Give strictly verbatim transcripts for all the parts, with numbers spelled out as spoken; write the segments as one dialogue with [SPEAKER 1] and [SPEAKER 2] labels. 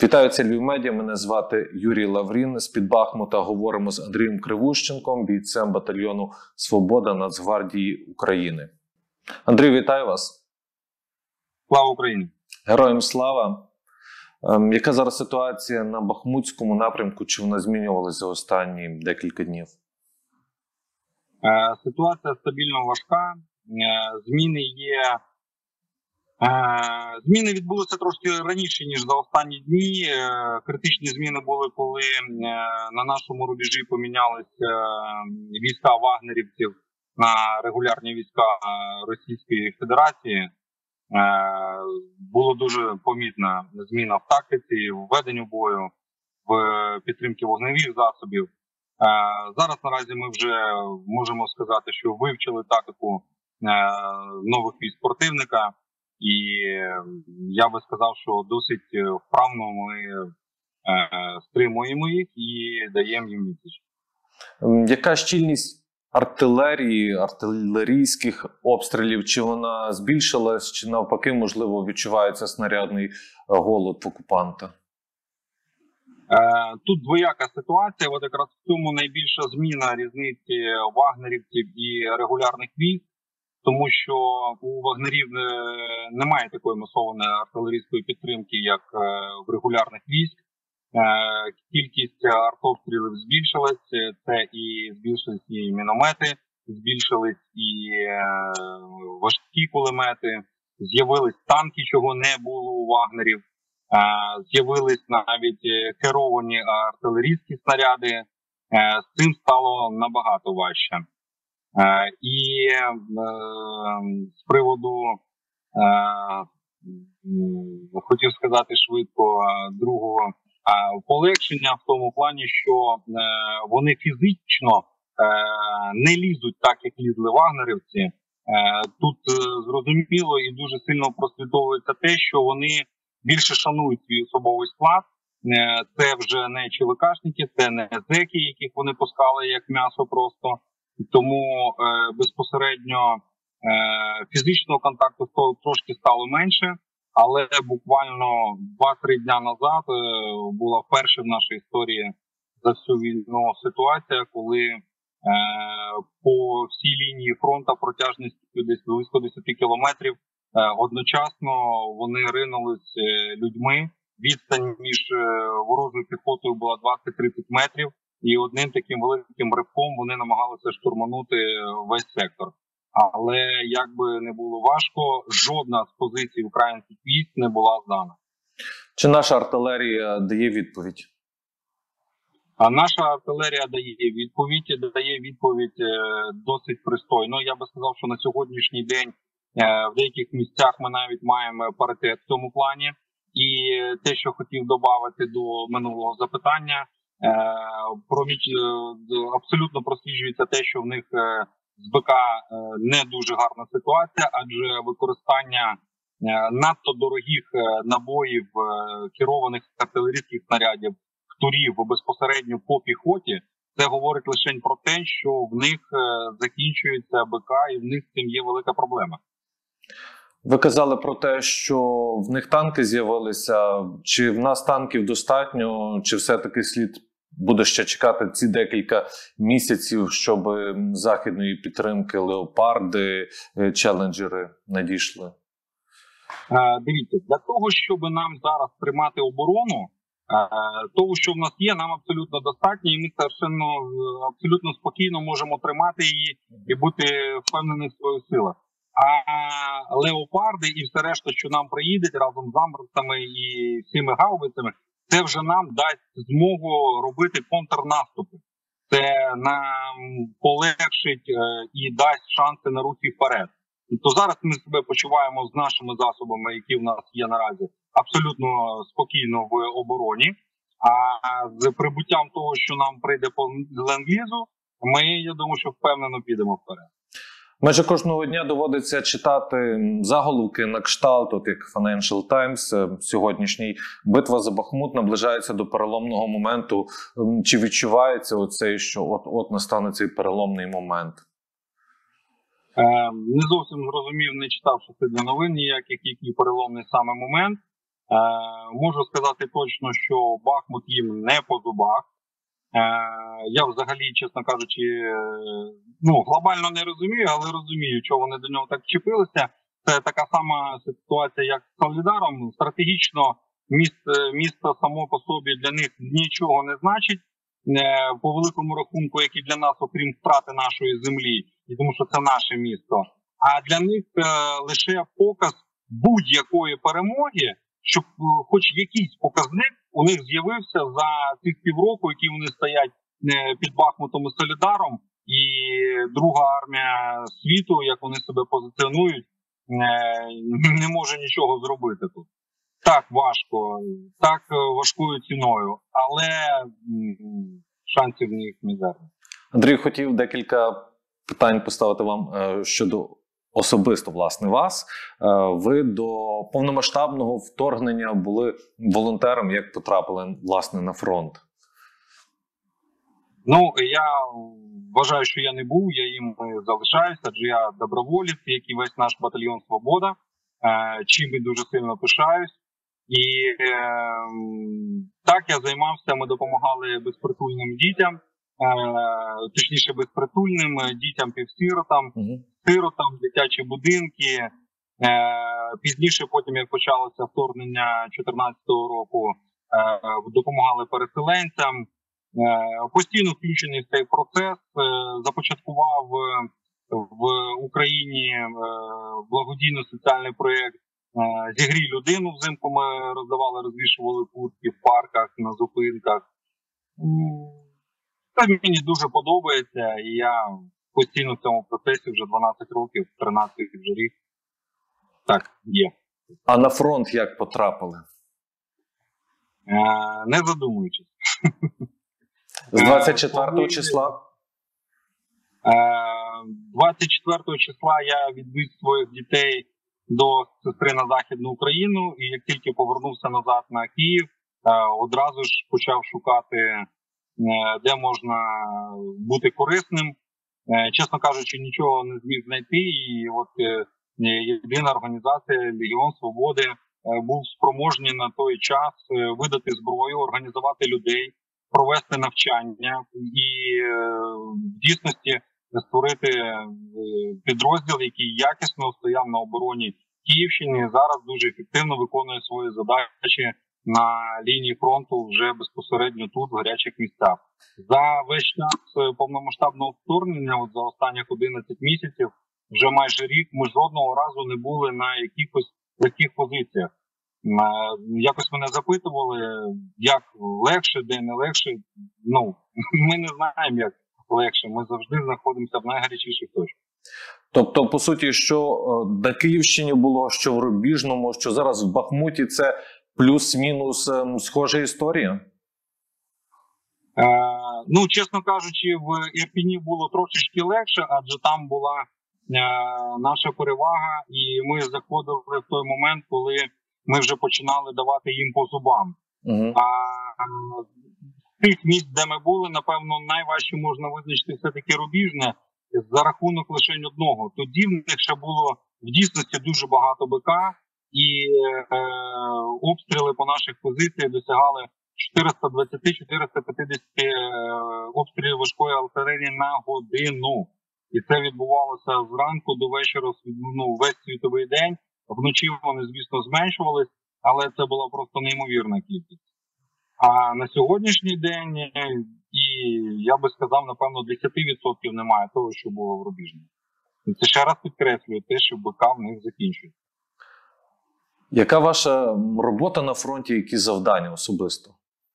[SPEAKER 1] Вітаю, це Львів Медіа. Мене звати Юрій Лаврін. З-під Бахмута говоримо з Андрієм Кривущенком, бійцем батальйону «Свобода» Нацгвардії України. Андрій, вітаю вас.
[SPEAKER 2] Слава Україні!
[SPEAKER 1] Героям слава! Ем, яка зараз ситуація на Бахмутському напрямку? Чи вона змінювалася за останні декілька днів?
[SPEAKER 2] Е, ситуація стабільно важка. Е, зміни є... Зміни відбулися трошки раніше, ніж за останні дні. Критичні зміни були, коли на нашому рубежі помінялися війська вагнерівців на регулярні війська Російської Федерації. Була дуже помітна зміна в тактиці, в веденню бою, в підтримці вогневих засобів. Зараз наразі ми вже можемо сказати, що вивчили тактику нових військ противника. І я би сказав, що досить вправно ми е, стримуємо їх і даємо їм відсіч.
[SPEAKER 1] Яка щільність артилерії, артилерійських обстрілів? Чи вона збільшилась, чи навпаки, можливо, відчувається снарядний голод в окупанта?
[SPEAKER 2] Е, тут двояка ситуація. От якраз в цьому найбільша зміна різниці вагнерівців і регулярних військ. Тому що у вагнерів немає такої масованої артилерійської підтримки, як в регулярних військ. Кількість артобстрілів збільшилась, це і збільшились і міномети, збільшились і важкі кулемети, з'явились танки, чого не було у вагнерів, з'явились навіть керовані артилерійські снаряди. З цим стало набагато важче. Uh, і uh, з приводу, uh, хотів сказати швидко, uh, другого uh, полегшення в тому плані, що uh, вони фізично uh, не лізуть так, як лізли вагнерівці. Uh, тут uh, зрозуміло і дуже сильно прослідковується те, що вони більше шанують свій особовий склад. Uh, це вже не ЧВКшники, це не зеки, яких вони пускали як м'ясо просто. Тому е, безпосередньо е, фізичного контакту трошки стало менше, але буквально два-три дня назад е, була вперше в нашій історії за всю війну ситуація, коли е, по всій лінії фронту протяжністю десь близько десять кілометрів е, одночасно вони ринулись е, людьми. Відстань між е, ворожою піхотою була двадцять-тридцять метрів. І одним таким великим ривком вони намагалися штурманути весь сектор. Але, як би не було важко, жодна з позицій українських військ не була здана.
[SPEAKER 1] Чи наша артилерія дає відповідь?
[SPEAKER 2] А наша артилерія дає відповідь, дає відповідь досить пристойно. Я би сказав, що на сьогоднішній день в деяких місцях ми навіть маємо паритет в цьому плані. І те, що хотів додати до минулого запитання, абсолютно просліджується те, що в них з БК не дуже гарна ситуація, адже використання надто дорогих набоїв, керованих артилерійських снарядів, ктурів безпосередньо по піхоті, це говорить лише про те, що в них закінчується БК і в них з цим є велика проблема.
[SPEAKER 1] Ви казали про те, що в них танки з'явилися. Чи в нас танків достатньо, чи все-таки слід буде ще чекати ці декілька місяців, щоб західної підтримки леопарди, челенджери надійшли?
[SPEAKER 2] Дивіться, для того, щоб нам зараз тримати оборону, того, що в нас є, нам абсолютно достатньо, і ми совершенно, абсолютно спокійно можемо тримати її і бути впевнені в своїх силах. А леопарди і все решта, що нам приїдуть разом з амбрусами і всіми гаубицями, це вже нам дасть змогу робити контрнаступи. Це нам полегшить і дасть шанси на рухи вперед. То зараз ми себе почуваємо з нашими засобами, які в нас є наразі, абсолютно спокійно в обороні. А з прибуттям того, що нам прийде по ленд-лізу, ми, я думаю, що впевнено підемо вперед.
[SPEAKER 1] Майже кожного дня доводиться читати заголовки на кшталт, от як Financial Times сьогоднішній. Битва за Бахмут наближається до переломного моменту. Чи відчувається оцей, що от-от настане цей переломний момент?
[SPEAKER 2] Е, не зовсім зрозумів, не читав, що це для новин ніяких, який переломний саме момент. Можу сказати точно, що Бахмут їм не по зубах. Я взагалі, чесно кажучи, ну, глобально не розумію, але розумію, чого вони до нього так вчепилися. Це така сама ситуація, як з Солідаром. Стратегічно місто, місто само по собі для них нічого не значить, по великому рахунку, як і для нас, окрім втрати нашої землі, і тому що це наше місто. А для них лише показ будь-якої перемоги, щоб хоч якийсь показник у них з'явився за цих півроку, які вони стоять під Бахмутом і Солідаром, і друга армія світу, як вони себе позиціонують, не може нічого зробити тут. Так важко, так важкою ціною, але шансів в них мізерні.
[SPEAKER 1] Андрій, хотів декілька питань поставити вам щодо особисто, власне, вас. Ви до повномасштабного вторгнення були волонтером, як потрапили, власне, на фронт?
[SPEAKER 2] Ну, я вважаю, що я не був, я їм залишаюся, адже я доброволець, як і весь наш батальйон «Свобода», чим і дуже сильно пишаюсь. І е, так я займався, ми допомагали безпритульним дітям, е, точніше безпритульним дітям, півсиротам, uh-huh. сиротам, дитячі будинки. Е, пізніше, потім, як почалося вторгнення дві тисячі чотирнадцятого року, е, допомагали переселенцям. Е, постійно включений в цей процес, е, започаткував в Україні е, благодійно-соціальний проєкт «Зігрій людину». Взимку ми роздавали, розвішували куртки в парках, на зупинках. Це мені дуже подобається, і я постійно в цьому процесі вже дванадцять років, тринадцять вже рік. Так, є.
[SPEAKER 1] А на фронт як потрапили?
[SPEAKER 2] Е, не задумуючись.
[SPEAKER 1] З двадцять четвертого числа?
[SPEAKER 2] двадцять четвертого числа я відвіз своїх дітей до сестри на Західну Україну, і як тільки повернувся назад на Київ, одразу ж почав шукати, де можна бути корисним. Чесно кажучи, нічого не зміг знайти, і от єдина організація «Легіон Свободи» був спроможний на той час видати зброю, організувати людей, провести навчання і в дійсності створити підрозділ, який якісно стояв на обороні Київщини і зараз дуже ефективно виконує свої задачі на лінії фронту вже безпосередньо тут, в гарячих місцях. За весь час повномасштабного вторгнення, от за останніх одинадцять місяців, вже майже рік, ми жодного разу не були на якихось таких позиціях. Якось мене запитували, як легше, де не легше. Ну, ми не знаємо, як легше. Ми завжди знаходимося в найгарячіших точках.
[SPEAKER 1] Тобто, по суті, що на Київщині було, що в Рубіжному, що зараз в Бахмуті, це плюс-мінус схожа історія?
[SPEAKER 2] Е, ну, чесно кажучи, в Ірпіні було трошечки легше, адже там була е, наша перевага, і ми заходили в той момент, коли ми вже починали давати їм по зубам. Uh-huh. А з тих місць, де ми були, напевно, найважче можна визначити все-таки Рубіжне за рахунок лише одного. Тоді в них ще було в дійсності дуже багато БК, і е, обстріли по наших позиціях досягали чотириста двадцять - чотириста п'ятдесят е, обстрілів важкої артилерії на годину. І це відбувалося зранку до вечора, ну, весь світовий день. Вночі вони, звісно, зменшувались, але це була просто неймовірна кількість. А на сьогоднішній день, і я би сказав, напевно, десять відсотків немає того, що було в Рубіжні. Це ще раз підкреслює те, що БК в них закінчується.
[SPEAKER 1] Яка ваша робота на фронті, які завдання особисто?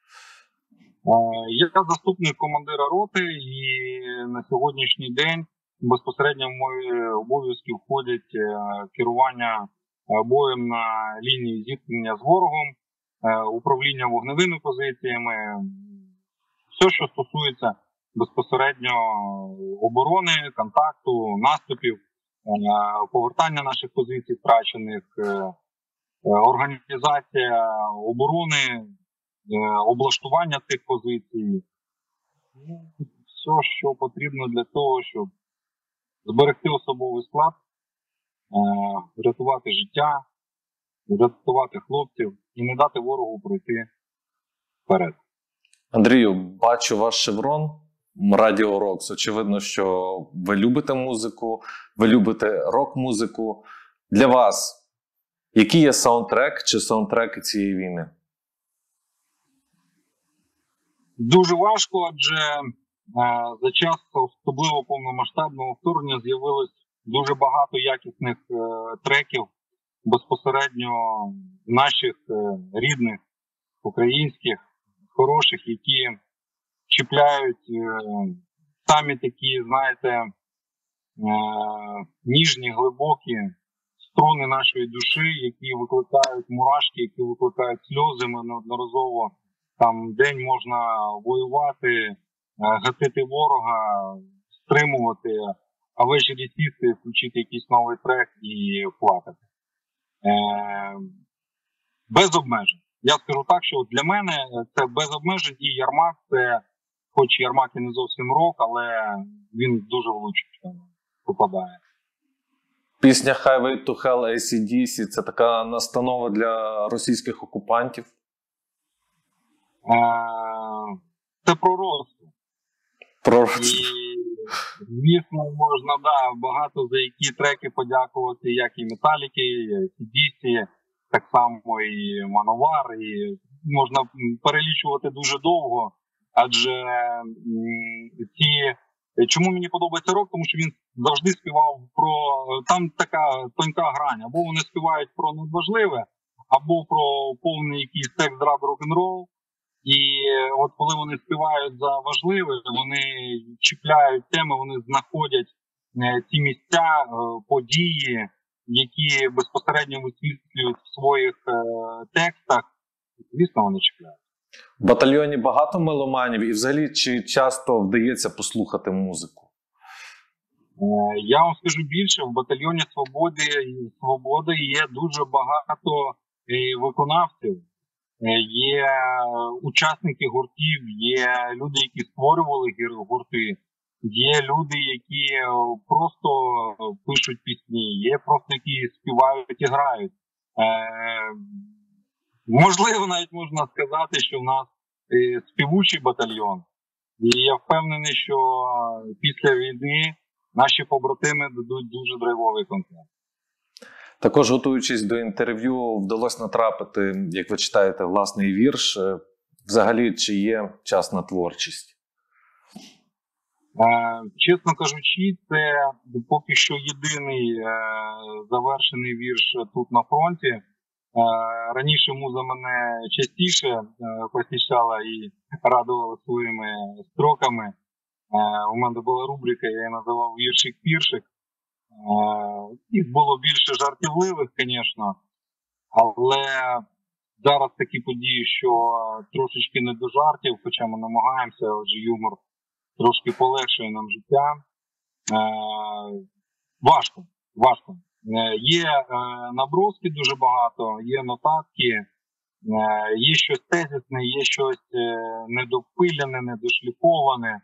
[SPEAKER 2] Я заступник командира роти, і на сьогоднішній день безпосередньо в мої обов'язки входять керування боєм на лінії зіткнення з ворогом, управління вогневими позиціями, все, що стосується безпосередньо оборони, контакту, наступів, повертання наших позицій втрачених, організація оборони, облаштування цих позицій. Все, що потрібно для того, щоб зберегти особовий склад, врятувати життя рятувати хлопців і не дати ворогу пройти вперед.
[SPEAKER 1] Андрію, бачу ваш шеврон Радіо Рокс. Очевидно, що ви любите музику, ви любите рок-музику. Для вас, який є саундтрек чи саундтреки цієї війни?
[SPEAKER 2] Дуже важко, адже е, за час особливо повномасштабного вторгнення з'явилось дуже багато якісних е, треків безпосередньо наших е, рідних, українських, хороших, які чіпляють е, самі такі, знаєте, е, ніжні, глибокі струни нашої душі, які викликають мурашки, які викликають сльози. Ми неодноразово там день можна воювати, гатити ворога, стримувати, а ввечері сісти, включити якийсь новий трек і плакати. Е, без обмежень. Я скажу так, що для мене це без обмежень, і Ярмак, це, хоч Ярмак і не зовсім рок, але він дуже влучно попадає.
[SPEAKER 1] Пісня Highway to Hell ей сі ді сі – це така настанова для російських окупантів?
[SPEAKER 2] Це пророцтво.
[SPEAKER 1] Пророцтво.
[SPEAKER 2] І, звісно, можна, да, багато за які треки подякувати, як і Металіки, і ей сі ді сі, так само і Мановар, і можна перелічувати дуже довго, адже ці... Чому мені подобається рок? Тому що він завжди співав про... Там така тонка грань. Або вони співають про надважливе, або про повний якийсь секс, драг, рок-н-рол. І от коли вони співають за важливе, вони чіпляють теми, вони знаходять ці місця, події, які безпосередньо висвітлюють в своїх текстах. Звісно, вони чіпляють.
[SPEAKER 1] В батальйоні багато меломанів і взагалі чи часто вдається послухати музику?
[SPEAKER 2] Я вам скажу більше, в батальйоні Свободи, Свободи є дуже багато виконавців. Є учасники гуртів, є люди, які створювали гурти, є люди, які просто пишуть пісні, є просто які співають і грають. Можливо, навіть можна сказати, що в нас співучий батальйон. І я впевнений, що після війни наші побратими дадуть дуже драйвовий концерт.
[SPEAKER 1] Також, готуючись до інтерв'ю, вдалося натрапити, як ви читаєте, власний вірш. Взагалі, чи є час на творчість?
[SPEAKER 2] Е, чесно кажучи, це поки що єдиний е, завершений вірш тут на фронті. Е, раніше муза мене частіше е, посіщала і радувала своїми строками. Е, у мене була рубрика, я її називав «Віршик-піршик». Їх було більше жартівливих, звісно, але зараз такі події, що трошечки не до жартів, хоча ми намагаємося, отже юмор трошки полегшує нам життя. Е, важко, важко. Е, є е, наброски дуже багато, є нотатки, е, є щось тезисне, є щось е, недопиляне, недошліфоване.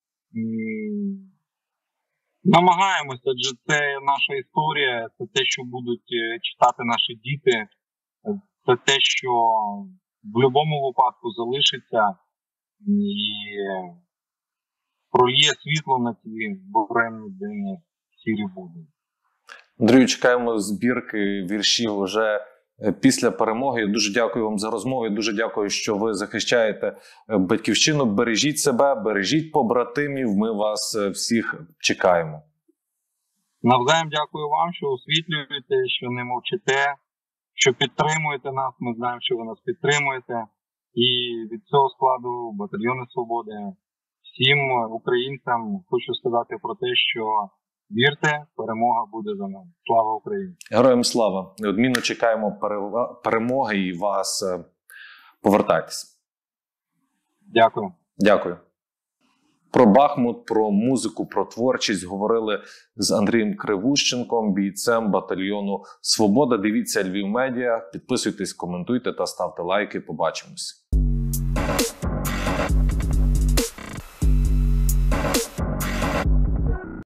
[SPEAKER 2] Намагаємося, адже це наша історія, це те, що будуть читати наші діти, це те, що в будь-якому випадку залишиться і пролє світло на ці буремні денні сірі будні.
[SPEAKER 1] Андрію, чекаємо збірки віршів вже після перемоги. Я дуже дякую вам за розмову. Я дуже дякую, що ви захищаєте батьківщину. Бережіть себе, бережіть побратимів. Ми вас всіх чекаємо.
[SPEAKER 2] Навзаєм дякую вам, що освітлюєте, що не мовчите, що підтримуєте нас. Ми знаємо, що ви нас підтримуєте. І від цього складу батальйону Свободи всім українцям хочу сказати про те, що вірте, перемога буде за нами. Слава Україні!
[SPEAKER 1] Героям слава! Неодмінно чекаємо перемоги і вас. Повертайтесь.
[SPEAKER 2] Дякую.
[SPEAKER 1] Дякую. Про Бахмут, про музику, про творчість говорили з Андрієм Кривущенком, бійцем батальйону Свобода. Дивіться Львів Медіа, підписуйтесь, коментуйте та ставте лайки. Побачимось.